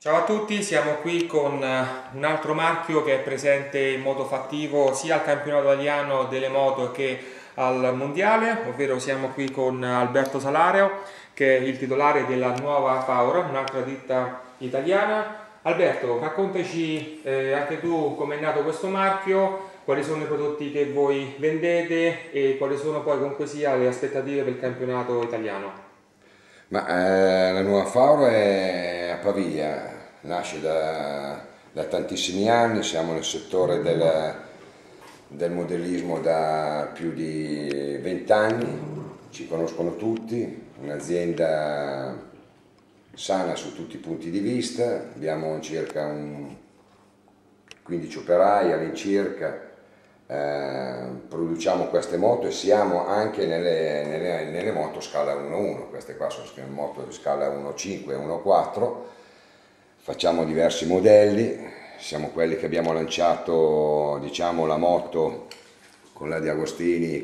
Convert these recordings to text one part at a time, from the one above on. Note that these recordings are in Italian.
Ciao a tutti, siamo qui con un altro marchio che è presente in modo fattivo sia al campionato italiano delle moto che al mondiale, ovvero siamo qui con Alberto Salario, che è il titolare della Nuova Faura, un'altra ditta italiana. Alberto, raccontaci anche tu come è nato questo marchio, quali sono i prodotti che voi vendete e quali sono poi comunque sia le aspettative per il campionato italiano. La Nuova Faura è a Pavia, nasce da tantissimi anni, siamo nel settore del modellismo da più di 20 anni, ci conoscono tutti, un'azienda sana su tutti i punti di vista, abbiamo circa 15 operai all'incirca. Produciamo queste moto e siamo anche nelle moto scala 1.1, queste qua sono moto di scala 1.5 e 1.4, facciamo diversi modelli, siamo quelli che abbiamo lanciato, diciamo, la moto con la Di Agostini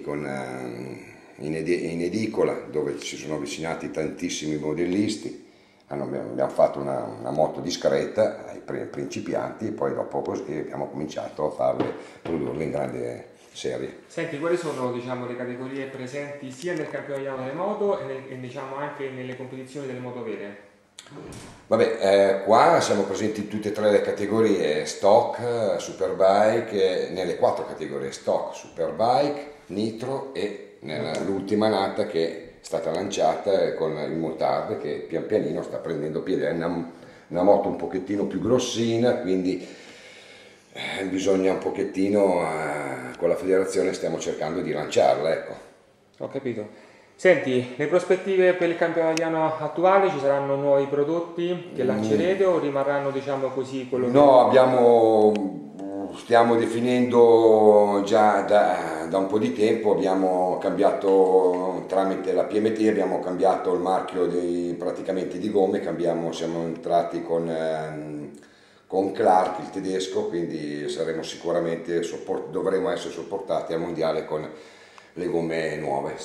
in edicola, dove ci sono avvicinati tantissimi modellisti. Abbiamo fatto una moto discreta ai principianti e poi dopo così abbiamo cominciato a produrle in grande serie. Senti, quali sono, diciamo, le categorie presenti sia nel campionato delle moto e diciamo anche nelle competizioni delle moto vere? Vabbè, qua siamo presenti in tutte e tre le categorie: stock, superbike, nelle quattro categorie: stock, superbike, nitro e l'ultima nata che è stata lanciata con il Motard, che pian pianino sta prendendo piede. È una moto un pochettino più grossina, quindi bisogna un pochettino, con la federazione stiamo cercando di lanciarla, ecco. Ho capito. Senti, le prospettive per il campionato italiano attuale, ci saranno nuovi prodotti che lancerete o rimarranno, diciamo così, quello che... No, stiamo definendo già da un po' di tempo, abbiamo cambiato tramite la PMT, abbiamo cambiato il marchio praticamente di gomme, siamo entrati con Clark, il tedesco, quindi saremo sicuramente dovremo essere supportati al mondiale con le gomme nuove,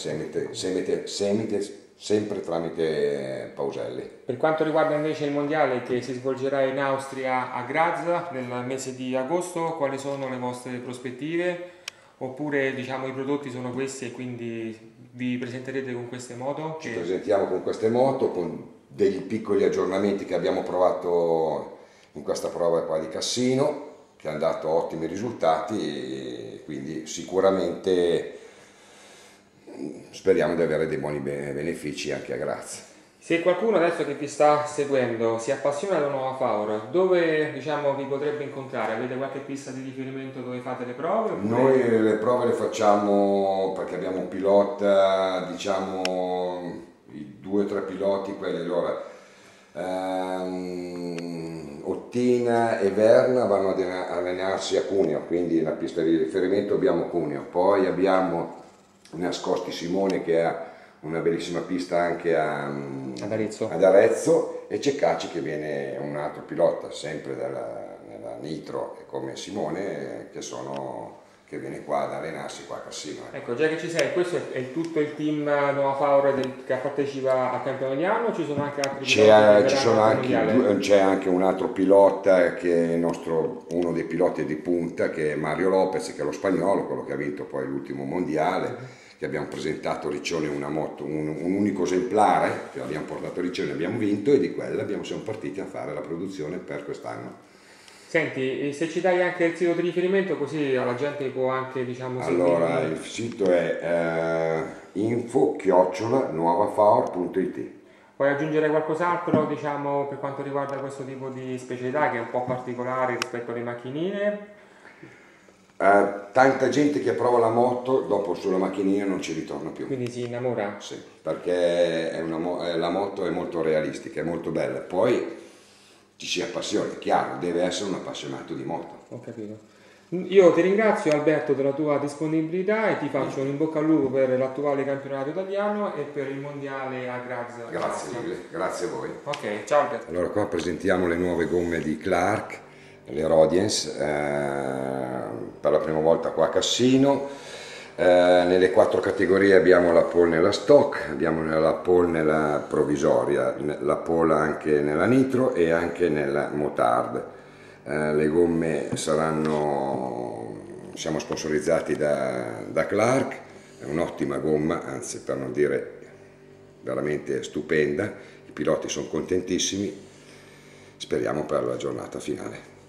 sempre tramite Pauselli. Per quanto riguarda invece il mondiale che si svolgerà in Austria a Graz nel mese di agosto, quali sono le vostre prospettive? Oppure, diciamo, i prodotti sono questi e quindi vi presenterete con queste moto? Ci presentiamo con queste moto, con degli piccoli aggiornamenti che abbiamo provato in questa prova qua di Cassino, che hanno dato ottimi risultati, e quindi sicuramente speriamo di avere dei buoni benefici anche a Graz. Se qualcuno adesso che vi sta seguendo si appassiona alla Nuova Faura, dove, diciamo, vi potrebbe incontrare? Avete qualche pista di riferimento dove fate le prove? Oppure... Noi le prove le facciamo perché abbiamo un pilota, diciamo i 2 o 3 piloti, quelli allora. Ottina e Verna vanno ad allenarsi a Cuneo, quindi la pista di riferimento abbiamo Cuneo, poi abbiamo Nascosti Simone che ha una bellissima pista anche ad Arezzo, e Ceccaci che viene un altro pilota sempre nella Nitro come Simone che viene qua ad allenarsi qua a Cassino. Ecco, già che ci sei, questo è tutto il team Nuova Faura che partecipa al campionato italiano o ci sono anche altri piloti? C'è anche un altro pilota che è uno dei piloti di punta, che è Mario Lopez, che è lo spagnolo, quello che ha vinto poi l'ultimo mondiale, che abbiamo presentato a Riccione una moto, un unico esemplare, che abbiamo portato a Riccione, abbiamo vinto, e di quella siamo partiti a fare la produzione per quest'anno. Senti, se ci dai anche il sito di riferimento, così la gente può anche, diciamo, seguire. Allora, il sito è info@nuovafaur.it. Puoi aggiungere qualcos'altro, diciamo, per quanto riguarda questo tipo di specialità che è un po' particolare rispetto alle macchinine? Tanta gente che prova la moto dopo sulla macchinina non ci ritorna più. Quindi si innamora? Sì, perché la moto è molto realistica, è molto bella. Poi ci si appassiona, è chiaro, deve essere un appassionato di moto. Ho capito. Io ti ringrazio, Alberto, della tua disponibilità e ti faccio un in bocca al lupo per l'attuale campionato italiano e per il mondiale a Graz. Grazie mille, grazie a voi. Ok, ciao Alberto. Allora, qua presentiamo le nuove gomme di Clark, le Rodiance, per la prima volta qua a Cassino. Nelle 4 categorie abbiamo la pole nella stock, abbiamo la pole nella provvisoria, la pole anche nella nitro e anche nella motard. Le gomme siamo sponsorizzati da Clark, è un'ottima gomma, anzi per non dire veramente stupenda, i piloti sono contentissimi, speriamo per la giornata finale.